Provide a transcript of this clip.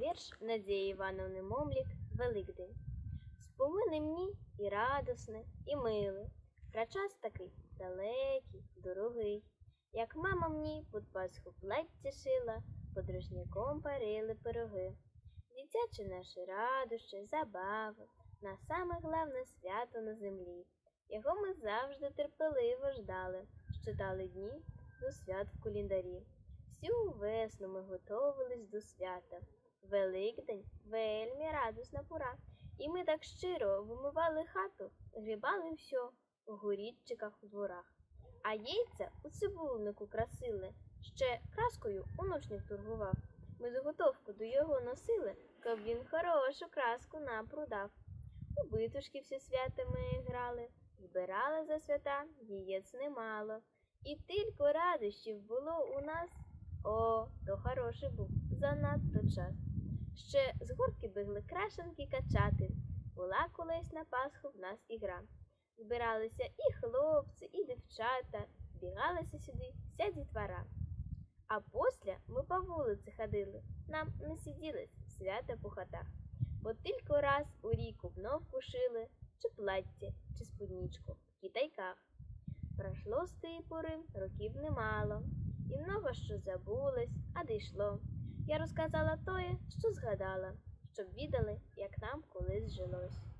вірш Надії Івановни Момлік «Великдень». Спомини мені і радосне, і миле, про час такий далекий, дорогий, як мама мені під Пасху плаття шила, подружняком парили пироги. Дитячі наші радощі, забави, на саме главне свято на землі. Його ми завжди терпеливо ждали, щитали дні до свят в календарі. Всю весну ми готовились до свята. Великдень – вельми радісна пора. І ми так щиро вимивали хату, грібали всьо в горідчиках у дворах. А яйця у цибулнику красили, ще краскою онучник торгував. Ми заготовку до його носили, щоб він хорошу краску нам продав. У битушки всі свята ми грали, збирали за свята яєць немало. І тільки радощів було у нас, о, то хороший був занадто час. Ще з горки бігли крашенки качати, була колись на Пасху в нас ігра. Збиралися і хлопці, і дівчата, збігалися сюди вся дітвора. А після ми по вулиці ходили, нам не сиділось свято по хатах, бо тільки раз у рік обновку шили, чи плаття, чи спідничку в китайках. Пройшло з тієї пори років немало, і много що забулось, а дійшло. Я розказала тоє, що згадала, щоб відали, як нам колись жилось.